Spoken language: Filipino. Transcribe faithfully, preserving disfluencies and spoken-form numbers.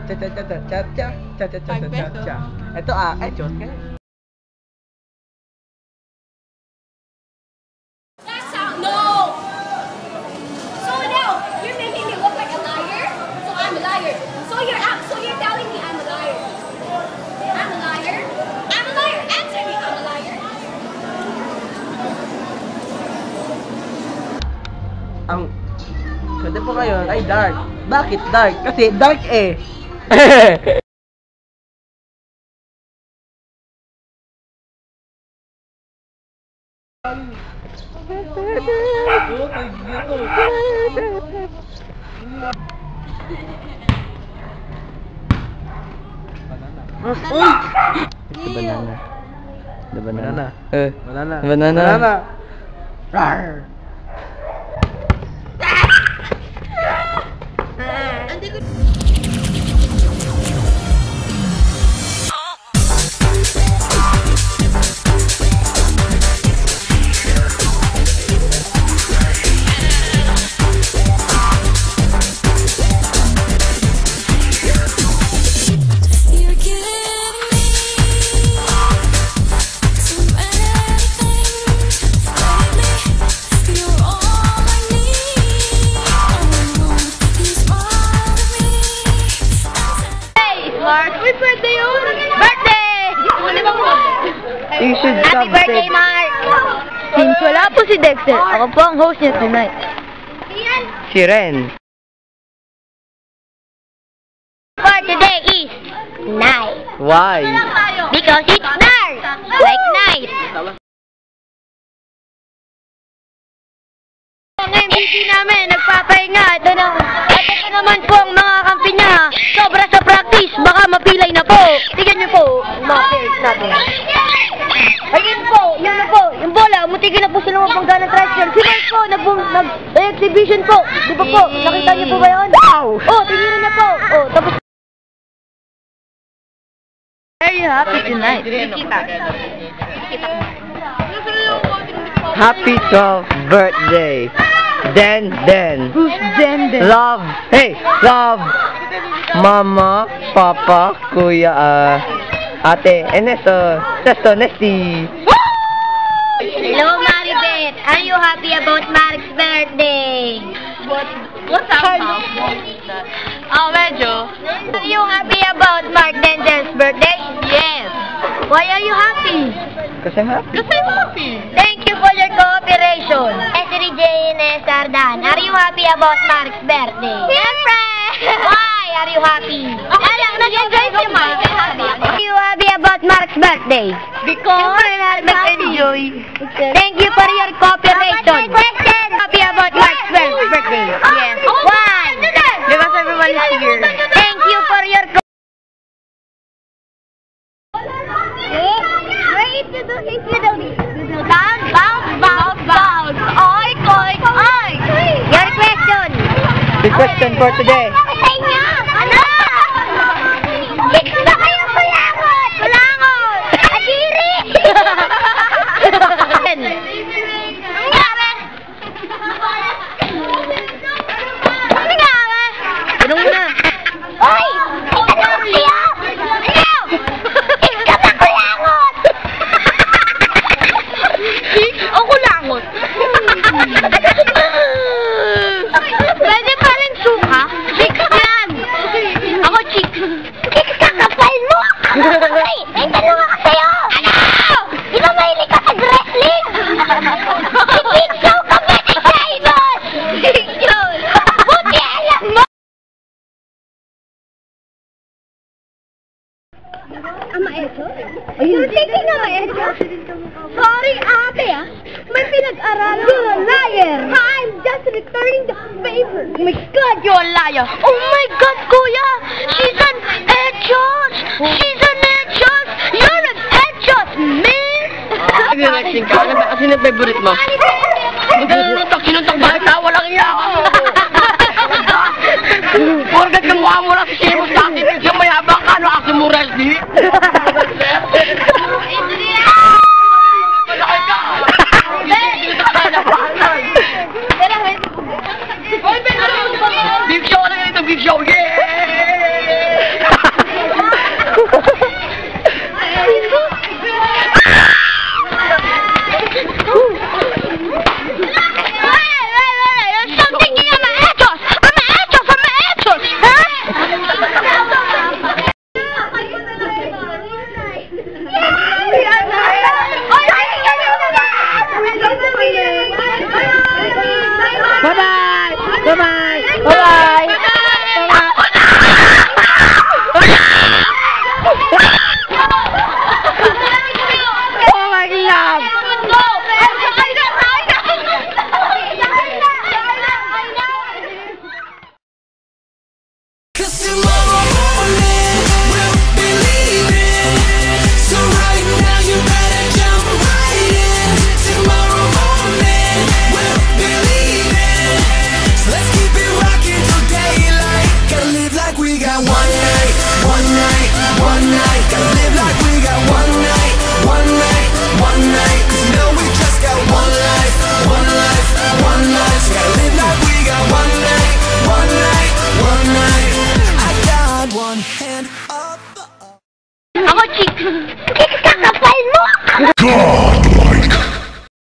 Cha cha cha cha cha cha cha cha cha cha cha. Ito ah, ay joke ka. That's how, no! So now, you're making me look like a liar? So I'm a liar. So you're out, so you're telling me I'm a liar. I'm a liar? I'm a liar. Answer me, I'm a liar. Ang pwede po ngayon ay dark. Bakit dark? Kasi dark eh. It's a banana. The banana. Banana. Uh, Banana. Banana. Banana. Rar. Happy birthday yun! Birthday! You should Happy birthday, Mark! Since wala po si Dexter, ako po ang host niya tonight. Si Ren. For today is night. Why? Because it's dark, like night. Ang M V P namin, nagpapahinga. Ito na, at ito naman po ang mga kampi niya. Sobra sa practice, baka mapilay na po. Tignan niyo po, mga players natin. Ayun po, yun na po, yung bola, mutigil na po sila mapangga ng tricycle. Si Mark po, nag-exhibition po. Di ba po, nakita niyo po ba yun? Wow! Oh, tingnan niyo po. Oh, tapos... Are you happy tonight? Happy twelfth birthday. Den Den. Who's Den Den? Love. Hey, love. Mama, Papa, Kuya, uh, Ate, Ernesto, Testo, Nesty. Hello, Maribeth. Are you happy about Mark's birthday? What? What's up, Mom? Oh, medyo. Are you happy about Mark Denzel's birthday? Yes. Why are you happy? Kasi I'm happy. Kasi I'm happy. Thank you for your cooperation. Esri Jane Sardan, are you happy about Mark's birthday? Siyempre! Why are you happy? Ano, nag-enjoy si Mark. Are you happy about Mark's birthday? Because nag-enjoy. Thank you for your cooperation. Happy about Mark's birthday? Yes. Why? Because everyone is here. Thank you for your Wait, you do his little bounce, bounce, bounce, bounce. Oink, oink, oink. Your question. The question for today. Sa inyo. Ano? Six na kayo kulangot. Kulangot. Adiri. Ang nangyari. Ang nangyari. Tanong mo na. Oy! Ano siya? Ano? Six ka pa kulangot. Ako langot. Pwede pa rin suka. Six yan. Ako chick. Six ka kapal mo. Ay, may tanong ako sa'yo. Ano? Di ba mahilig ka sa wrestling? Si Big Show Comedy Idol. Big Show. Buti alam mo. Ama Echo? You're taking Ama Echo? Sorry, ate ah. May pinag-aralan. You're a liar. I'm just returning the favor. Oh my God, you're a liar. Oh my God, Kuya. She's an Echos. She's an Echos. You're an Echos, man. Nag-relaxing ka. Ano ba kasi ng favorite mo? Magkalunutok, sinuntok ba? Walang iya ka. Porkat ng mukha mo lang si Shemos sa akin. Yung mayabang ka, ano ako mo Resli? Malaki ka. Big Show na ganito, Big Show. Yeah! one night, one night, one night. Gotta live like we got one night, one night, one night. 'Cause you know we just got one life, one life, one life. So gotta live like we got one night, one night, one night. I got one hand up. Ako, chick. Kakapal mo! Go!